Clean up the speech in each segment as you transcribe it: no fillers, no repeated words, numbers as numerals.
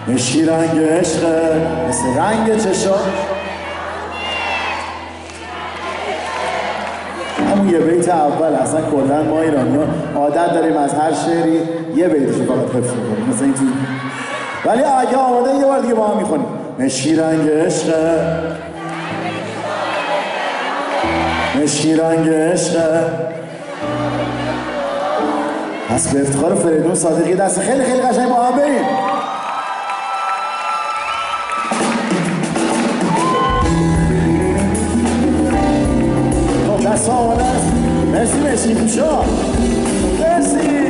مشکی رنگ عشقه مثل رنگ چشاش. همون یه بیت اول اصلا کلن ما ایرانی‌ها عادت داریم از هر شعری یه بیتشو فقط حفظ می‌کنیم مثل این تو. ولی اگه آماده یه بار دیگه با هم می‌خونیم. مشکی رنگ عشقه مشکی رنگ عشقه. پس به افتخار فریدون صادقی دست خیلی خیلی قشنگ با هم بریم. خب دست ها آماده است. مرسی مرسی خوشا مرسی.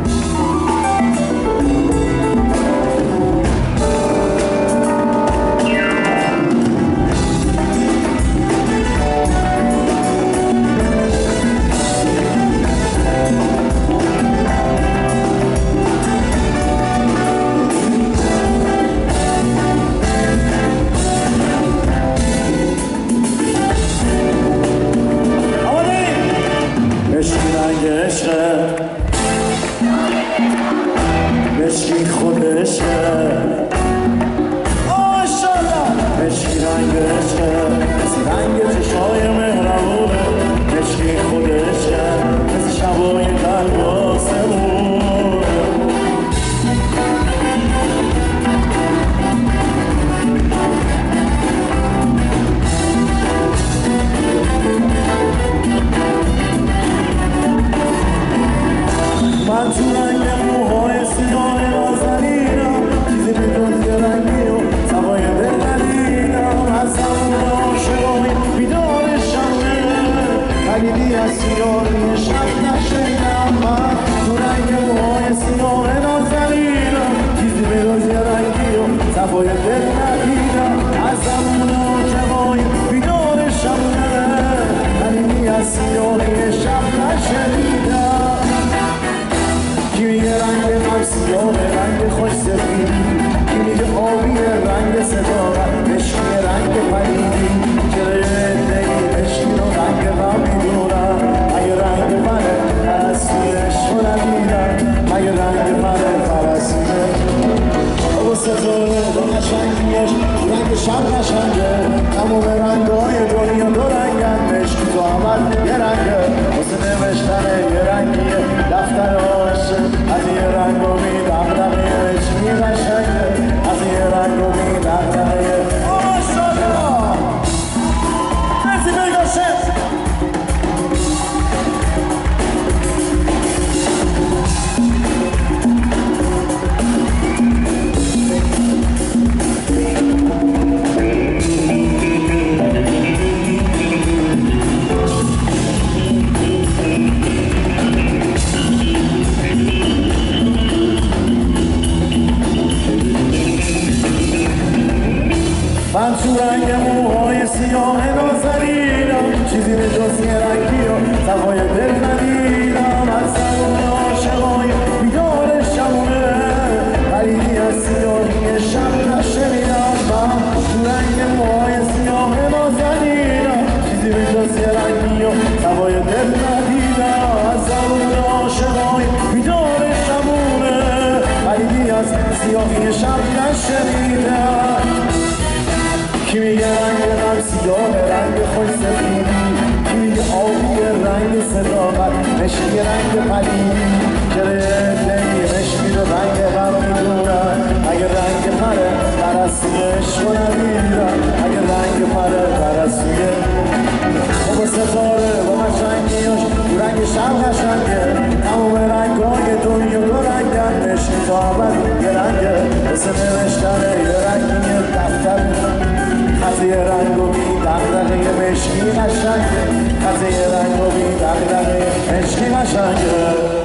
مشکی خود عشقه ماشاءالله. مشکی رنگ عشقه مثل رنگ چشای مهربونه. مشکی خود عشقه مثل شبای قلب آسمونه. من تو رنگ موهای سیاه نازنینم، چیزی بدون یه رنگی و سوای دل ندیدم. از همون عاشقای بیدار شمه خلیدی از سیاهی شب نشنیدم. من تو رنگ موهای سیاه نازنینم، چیزی بدون یه رنگی و سوای دل ندیدم. از همون عاشقای بیدار شمه خلیدی از سیاهی شب نشنیدم. کی میگه رنگ غم سیاه رنگ خوش سفید، کی میگه آبی رنگ صداقت، مشکی رنگ پلیدی. چرا یه عده‌ای مشکی رو رنگ غم میدونن؟ مگه رنگ منه پرستوی عشق رو ندیدن؟ مگه رنگ منه پرستوی با ستاره با قشنگیش رنگ شب قشنگه. تمام رنگای دنیا دو رنگن، مشکی تو اول یه رنگه واسه نوشتن یه رنگیه دفتر عاشق. از یه رنگ و بی دغدغه عشقی قشنگه، از یه رنگ و بی دغدغه ماشاءالله. مرسی بگاشه. من تو رنگ موهای سیاه نازنینم، چیزی به جز یه رنگی و سوای دل ندیدم. از همون عاشقای بیدار شمونه خلیدی از سیاهی شب نشنیدم. من تو رنگ موهای سیاه نازنینم، چیزی به جز یه رنگی و سوای دل ندیدم. از همون عاشقای بیدار شمونه خلیدی از سیاهی شب نشنیدم. کی میگه رنگ غم سیاه رنگ خوش سفیدی، کی میگه آبی رنگ صداقت، مشکی رنگ پلیدی. چرا یه عده‌ای مشکی رو رنگ غم میدونن؟ اگه رنگ پره پرستوی عشق رو ندیدن؟ اگه رنگ پره پرستوی با ستاره با قشنگیاش رنگ شب قشنگه. تمام رنگای دنیا دو رنگن، مشکی تو اول یه رنگه مثل نوشتن یه رنگی دفتر. خط یه رنگ و بی دغدغه مشکی قشنگه، خط یه رنگ و بی دغدغه مشکی قشنگه.